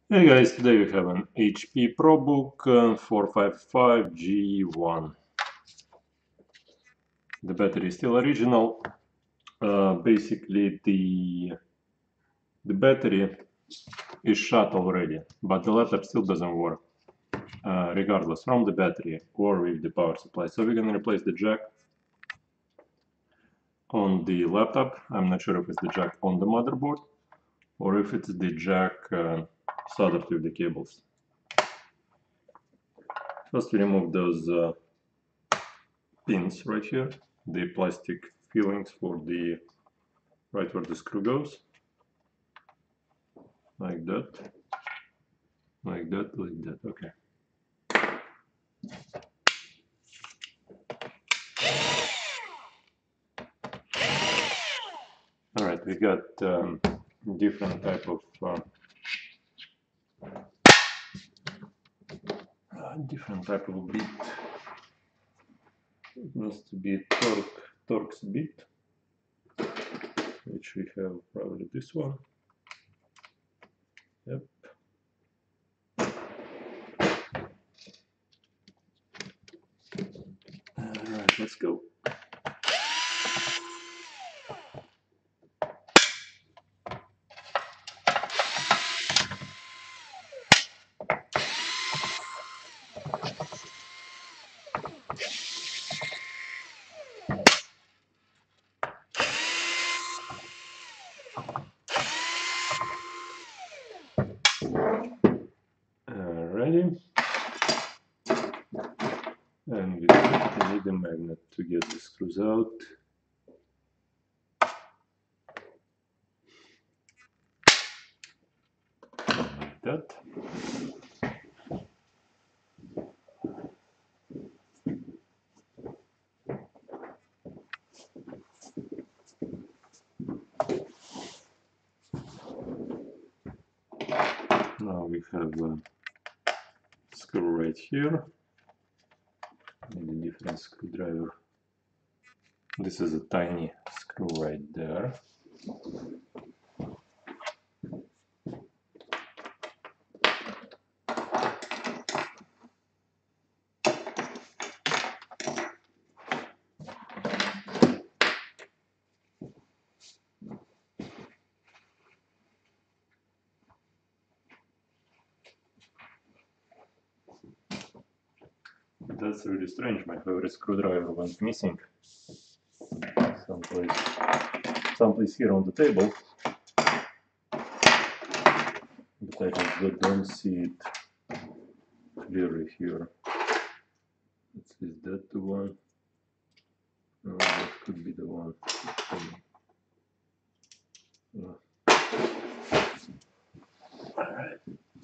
Hey guys, today we have an HP Probook 455G1. The battery is still original. Basically, the battery is shut already, but the laptop still doesn't work, regardless from the battery or with the power supply. So we're gonna replace the jack on the laptop. I'm not sure if it's the jack on the motherboard or if it's the jack soldered with the cables. First, we remove those pins right here, the plastic fillings for the right where the screw goes, like that, like that, like that. Okay. All right, we got different type of bit. It needs to be Torx bit, which we have probably this one. Yep. All right, let's go. Alrighty. And we need a magnet to get the screws out. Like that. Now we have a screw right here and a different screwdriver. This is a tiny screw right there. That's really strange. My favorite screwdriver went missing. Someplace here on the table. But I just don't see it clearly here. Is that the one? No, that could be the one. No. Alright.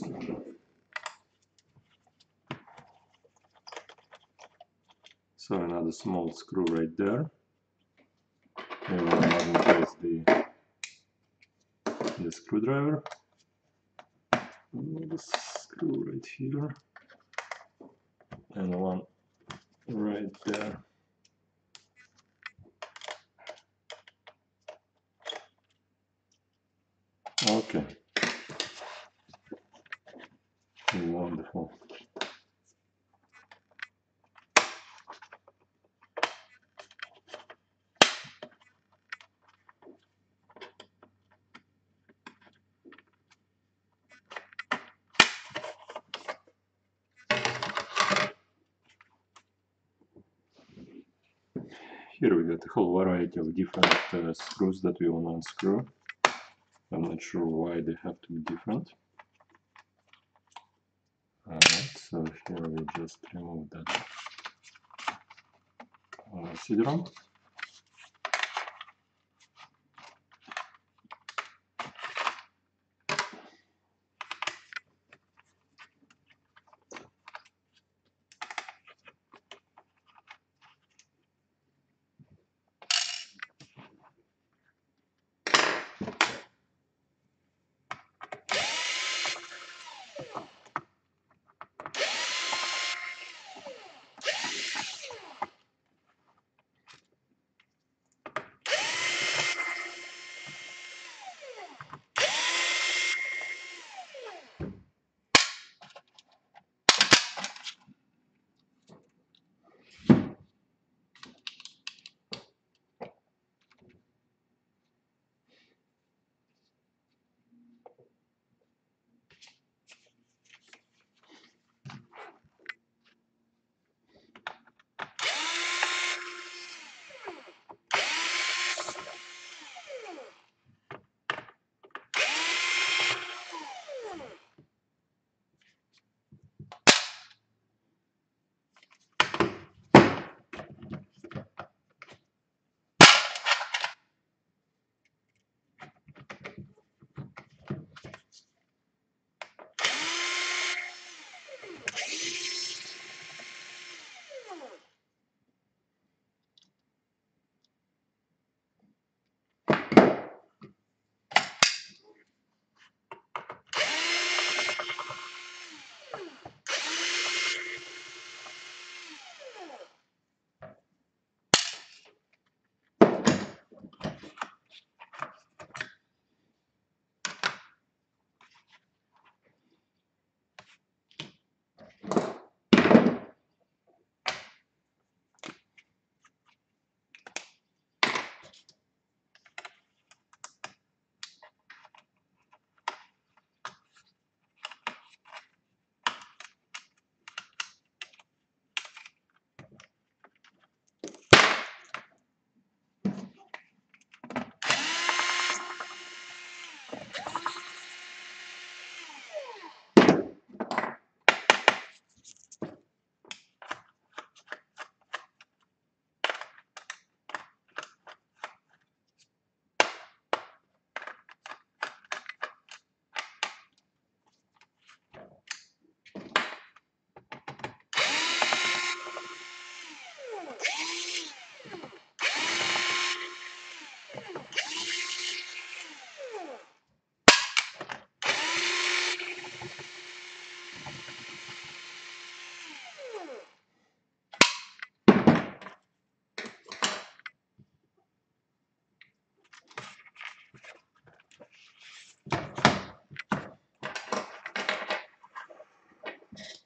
So another small screw right there. We will magnetize the screwdriver. Another screw right here. And one right there. Okay. Wonderful. Here we got a whole variety of different screws that we want to unscrew. I'm not sure why they have to be different. Alright, so here we just remove that CD-ROM.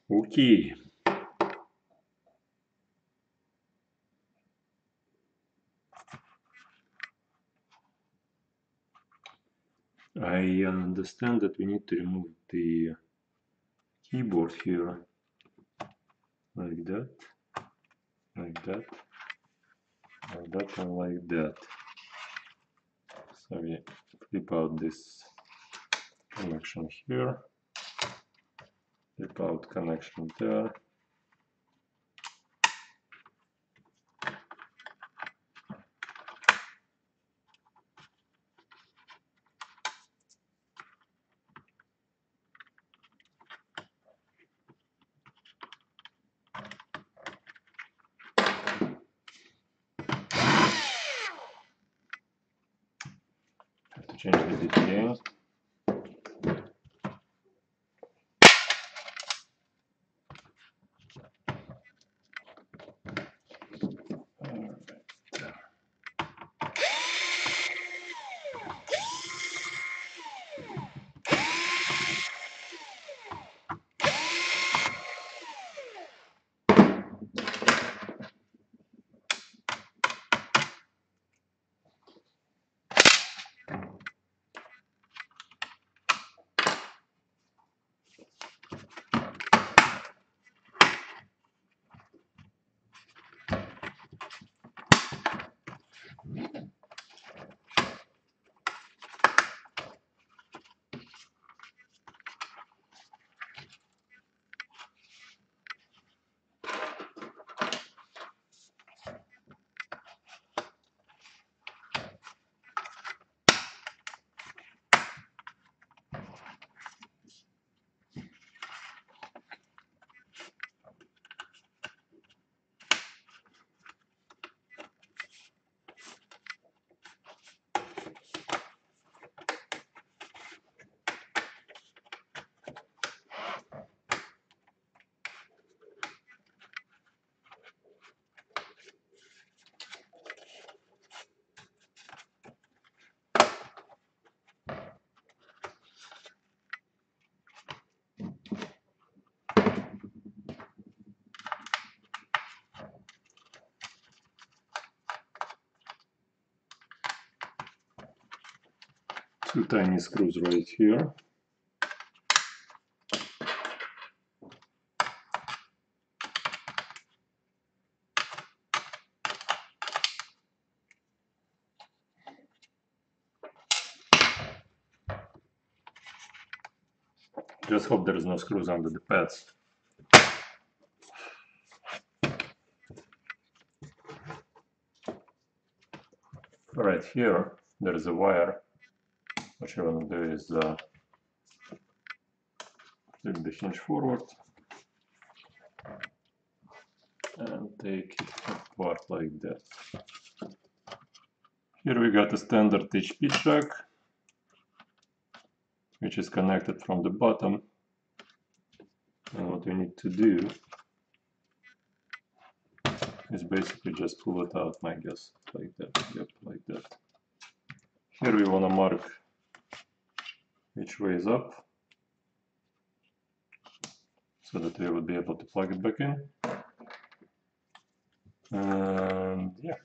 Okay. I understand that we need to remove the keyboard here, like that, like that, like that, and like that. So we flip out this connection here, flip out connection there. Have to change the details. Two tiny screws right here. Just hope there's no screws under the pads. Right here, there's a wire. What you want to do is flip the hinge forward and take it apart like that. Here we got a standard HP jack, which is connected from the bottom. And what we need to do is basically just pull it out, I guess, like that. Yep, like that. Here we want to mark which way is up, so that we would be able to plug it back in. And yeah,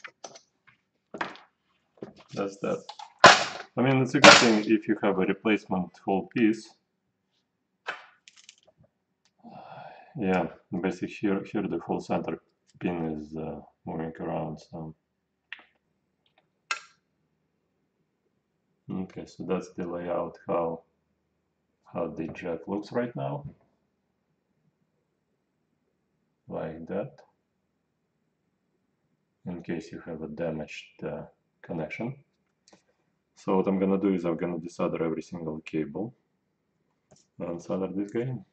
that's that. I mean, it's a good thing if you have a replacement whole piece. Yeah, basically here the whole center pin is moving around. So okay, so that's the layout how the jack looks right now, like that. In case you have a damaged connection. So what I'm gonna do is I'm gonna desolder every single cable and solder this guy in.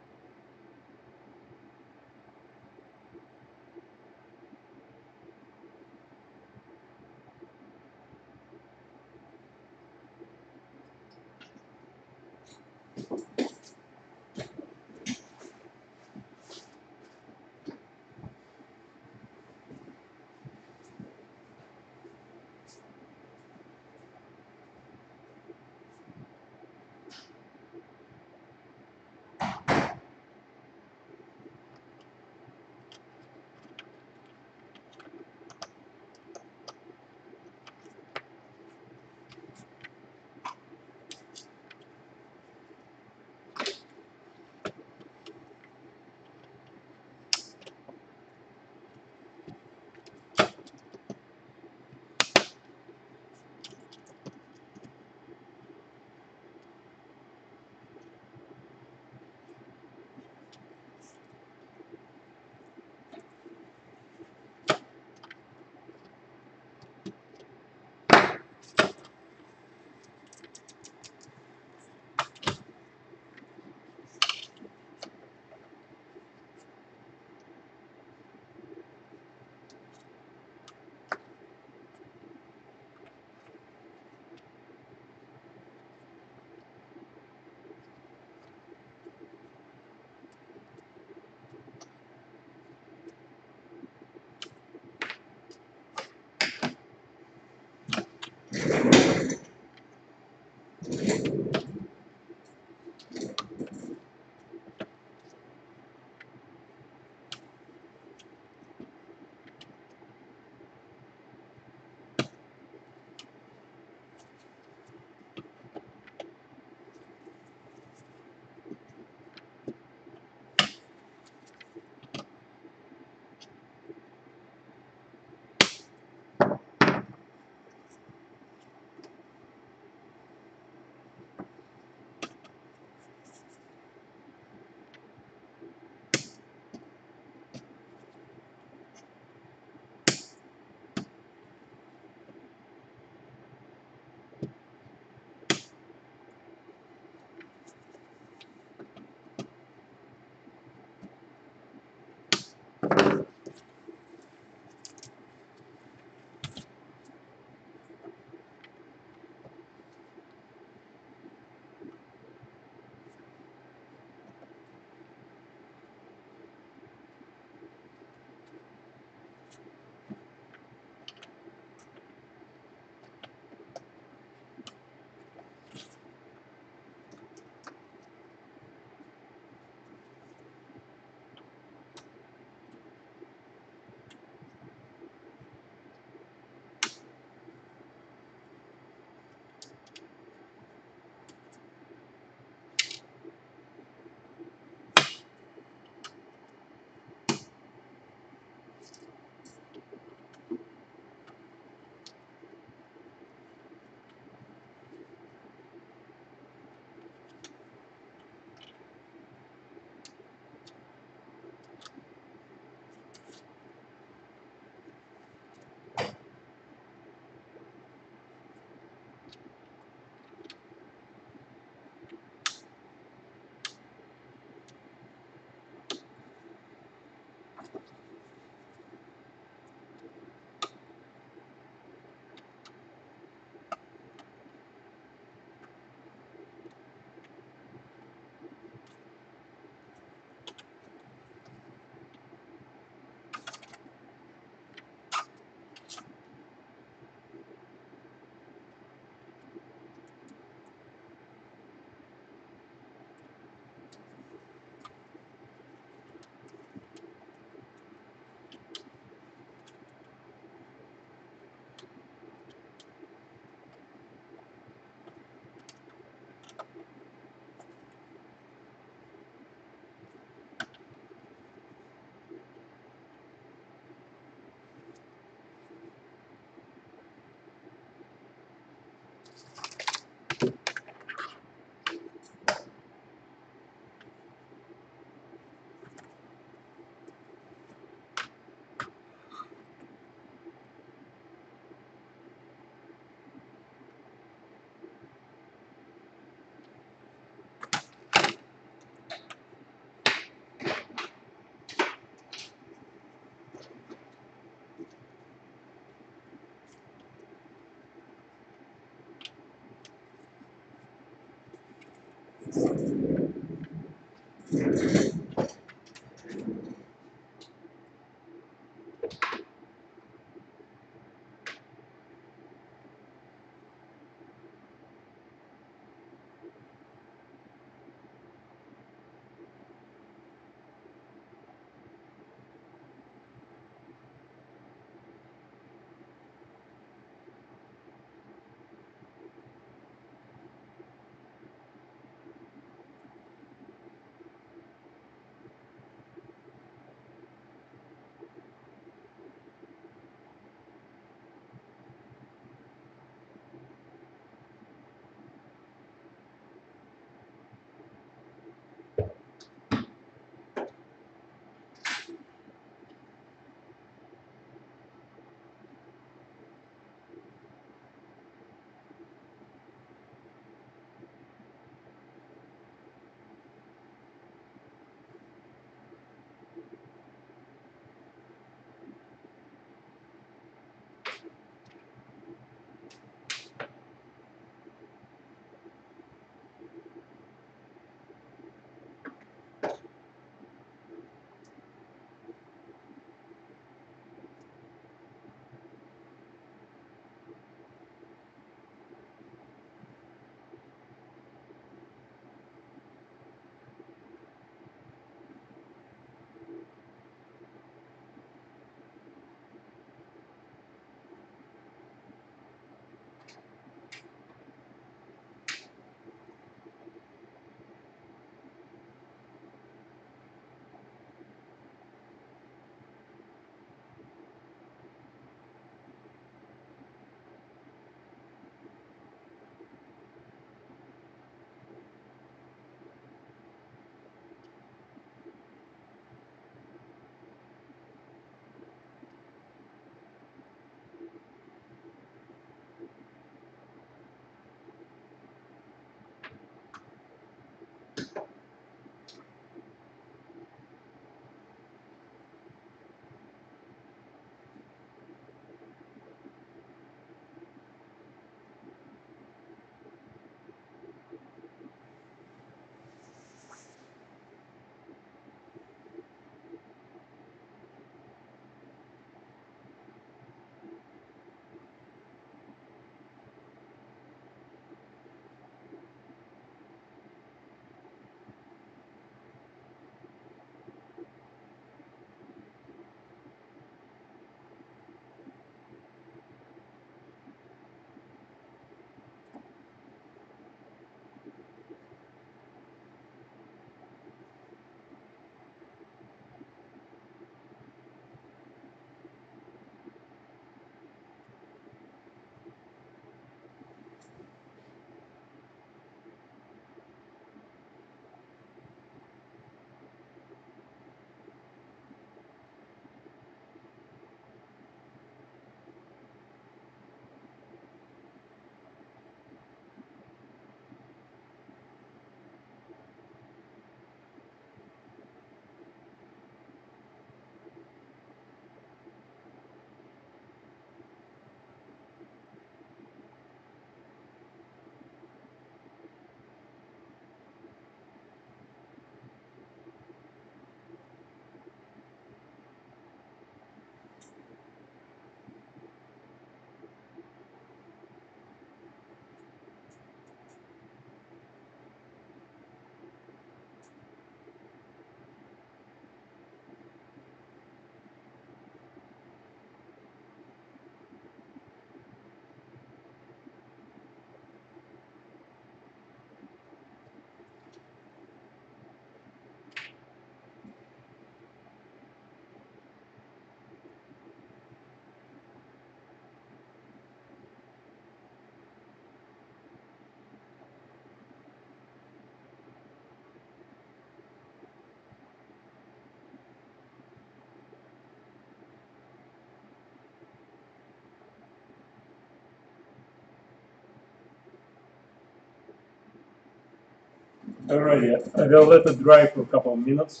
Alrighty, I will let it dry for a couple of minutes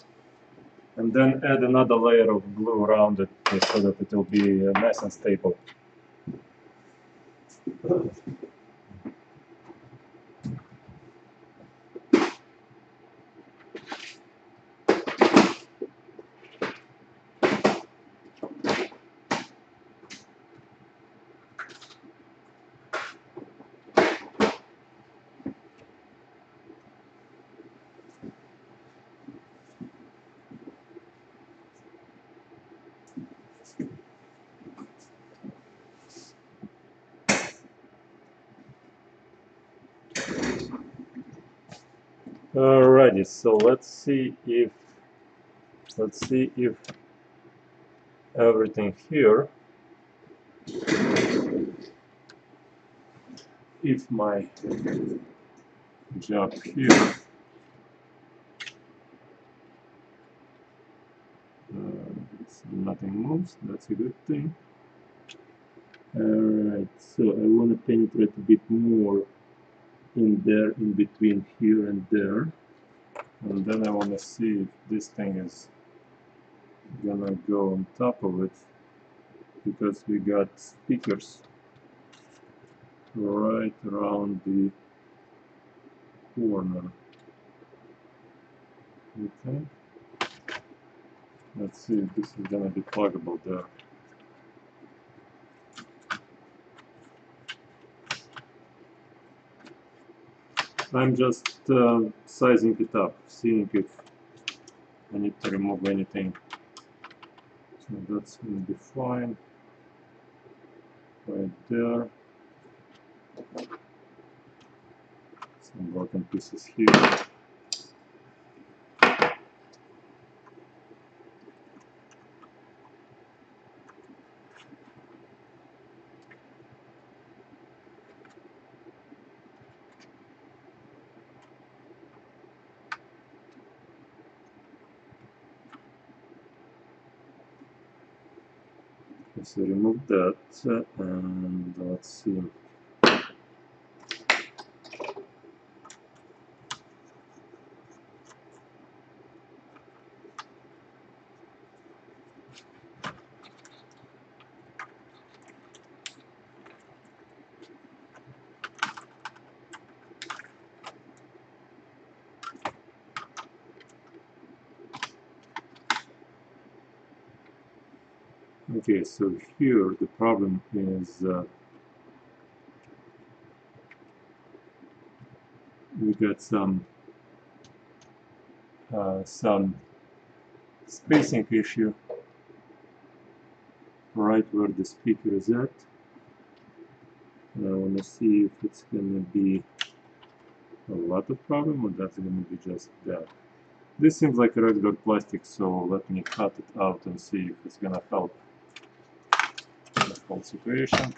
and then add another layer of glue around it so that it will be nice and stable. Alrighty, so let's see if everything here, if my job here nothing moves, that's a good thing. Alright, so I want to penetrate a bit more in there, in between here and there, and then I want to see if this thing is gonna go on top of it, because we got speakers right around the corner. Okay, let's see if this is gonna be pluggable there. I'm just sizing it up, seeing if I need to remove anything. So that's going to be fine. Right there. Some broken pieces here. So remove that, and let's see. Okay, so here the problem is we got some spacing issue right where the speaker is at. And I want to see if it's going to be a lot of problem or that's going to be just that. This seems like a regular plastic, so let me cut it out and see if it's going to help the whole situation.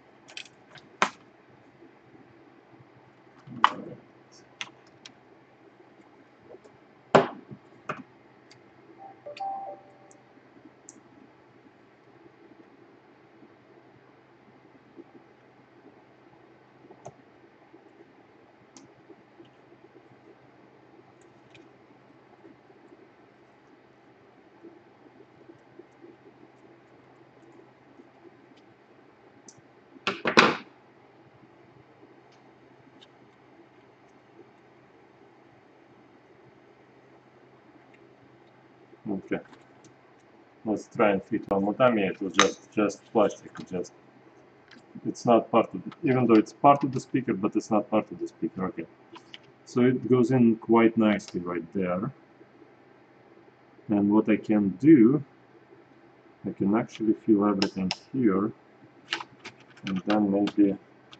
Okay, let's try and fit one more time. Yeah, it was just plastic. It's not part of it, even though it's part of the speaker, but it's not part of the speaker. Okay, so it goes in quite nicely right there. And what I can do, I can actually fill everything here, and then maybe,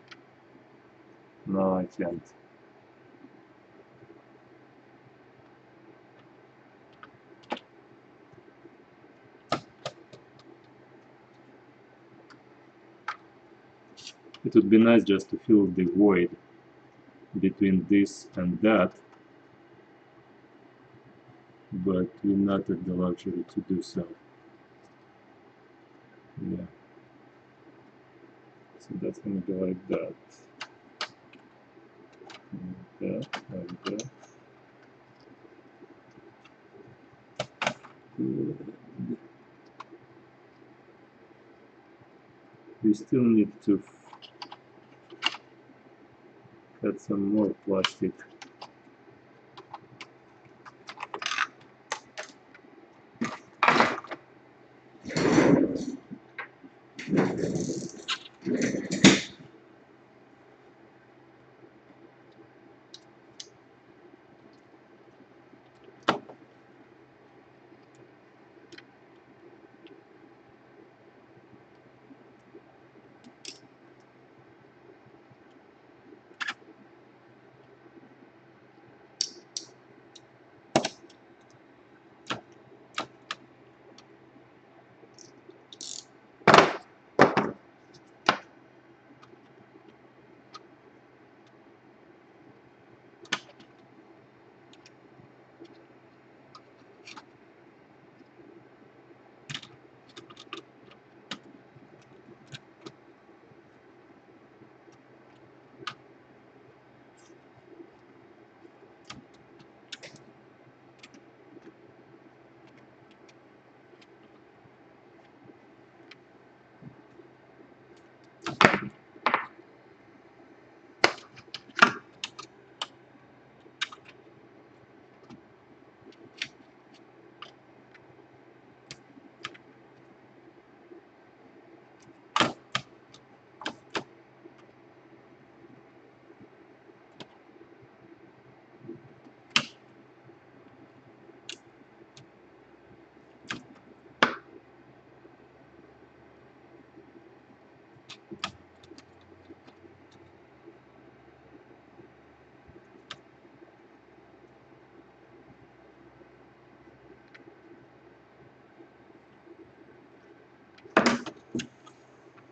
no, I can't. It would be nice just to fill the void between this and that, but we're not at the luxury to do so. Yeah. So that's going to be like that. Like that, like that. Good. We still need to add some more plastic.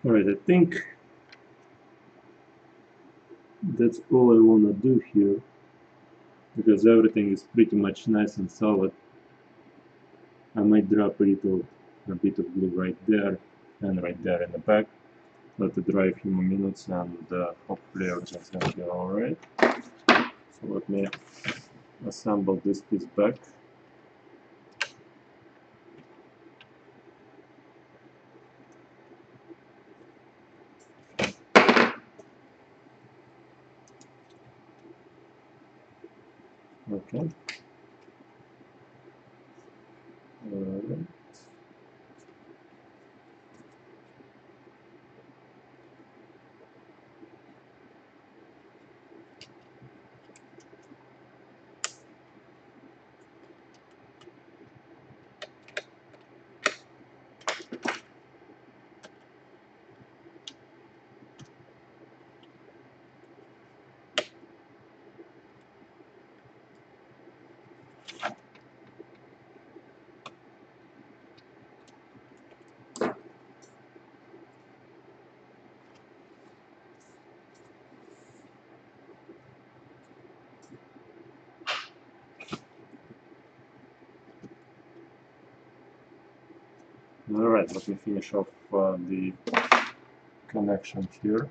Alright, I think that's all I wanna do here, because everything is pretty much nice and solid. I might drop a bit of glue right there and right there in the back. Let it dry a few more minutes, and hopefully everything's gonna be alright. So let me assemble this piece back. Okay. Alright. Alright, let me finish off the connection here.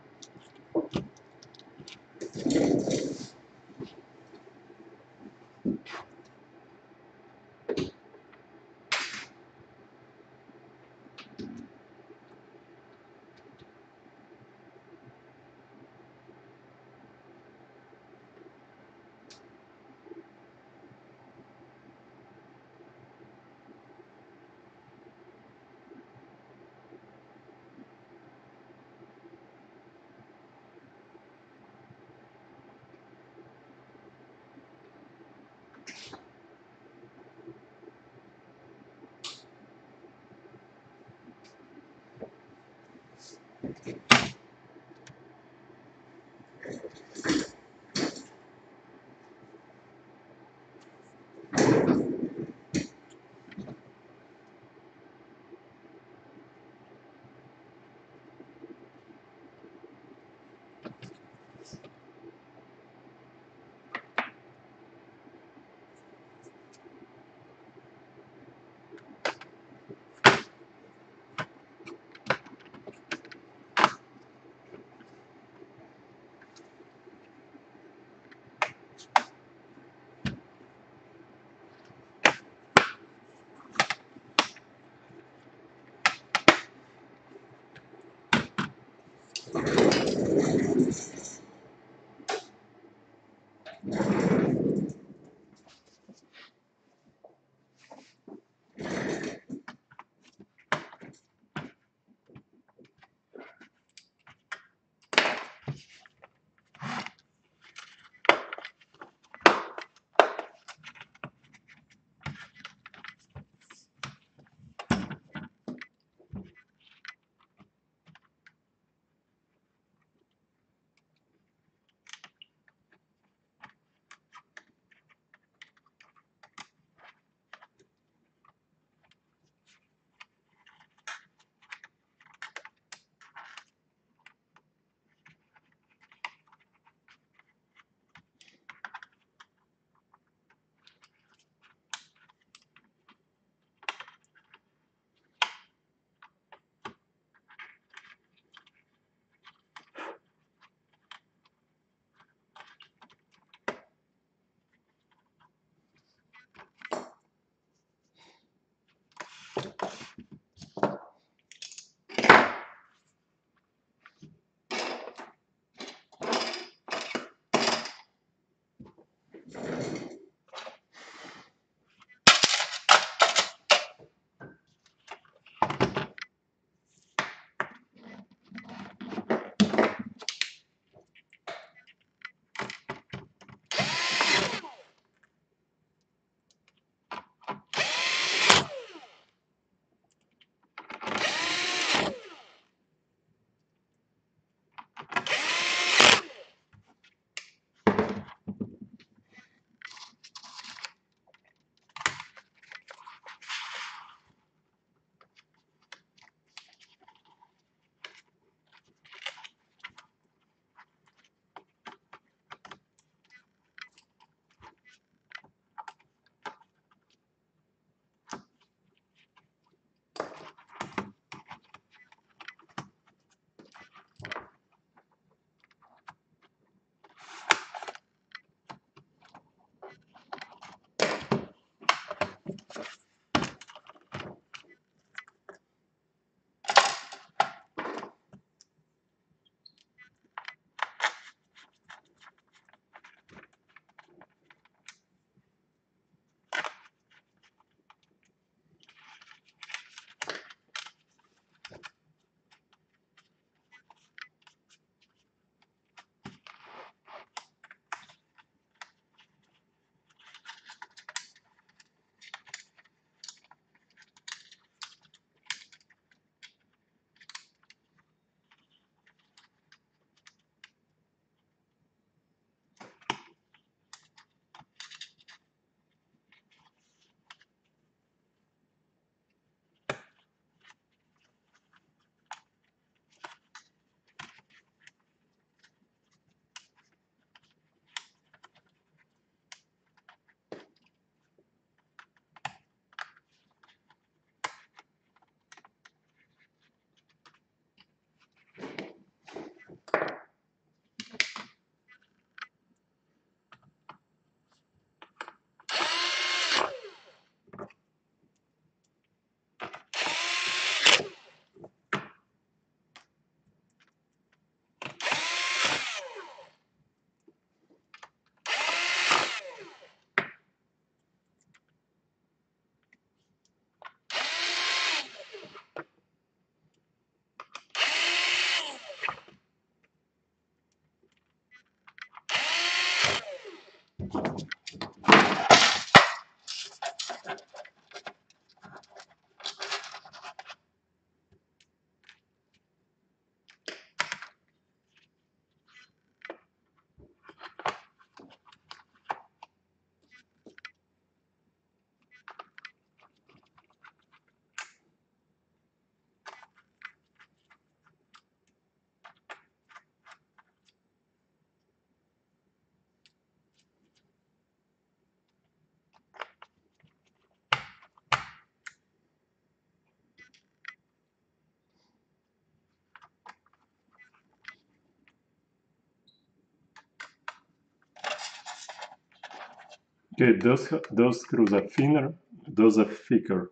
Okay, those screws are thinner, those are thicker.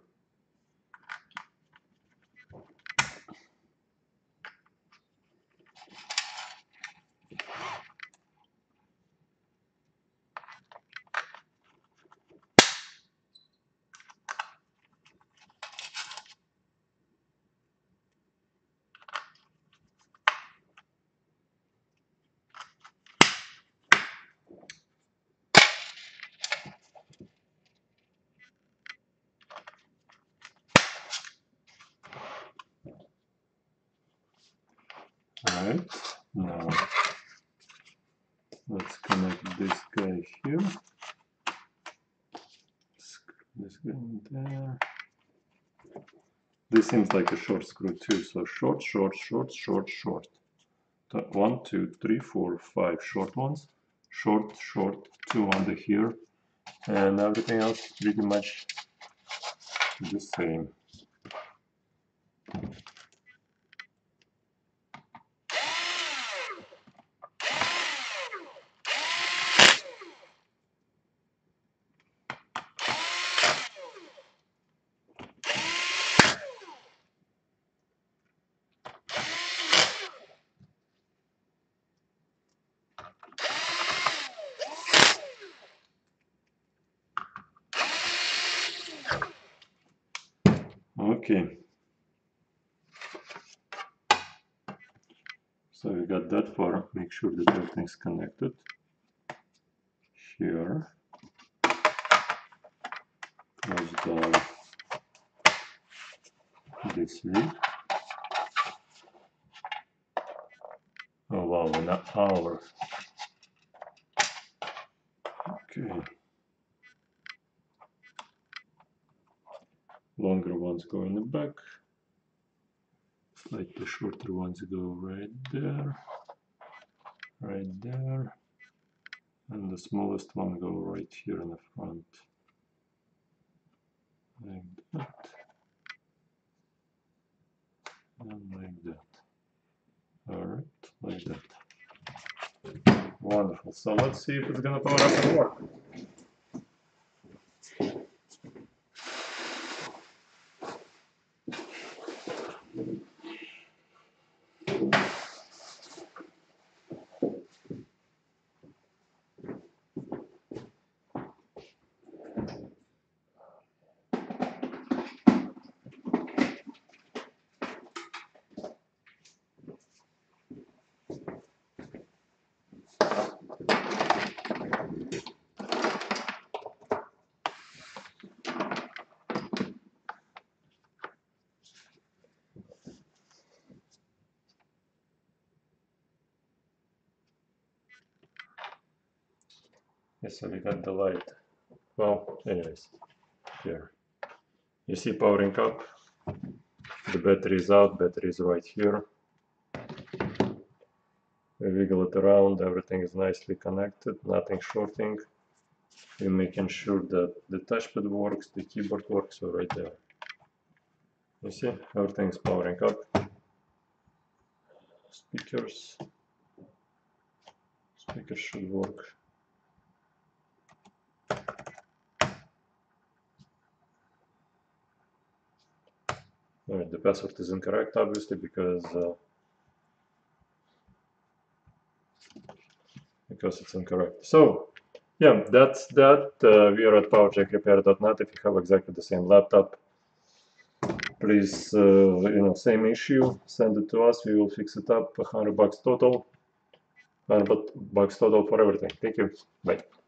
Alright, now let's connect this guy here. Screw this guy in there. This seems like a short screw too, so short, short, short, short, short. 1, 2, 3, 4, 5 short ones. Short, short, 2 under here. And everything else pretty much the same. Okay. So we got that far. Make sure that everything's connected. Here. Close down this lid. Oh wow, an hour. Okay. Longer ones go in the back. Slightly shorter ones go right there. Right there. And the smallest one go right here in the front. Like that. And like that. Alright, like that. Wonderful. So let's see if it's gonna power up and work. Yes, so we got the light. Well, anyways, here. You see powering up. The battery is out, battery is right here. We wiggle it around, everything is nicely connected, nothing shorting. We're making sure that the touchpad works, the keyboard works, so right there. You see, everything is powering up. Speakers should work. Alright, the password is incorrect, obviously, because it's incorrect. So, yeah, that's that. We are at powerjackrepair.net. If you have exactly the same laptop, please, same issue, send it to us. We will fix it up. $100 total. $100 total for everything. Thank you. Bye.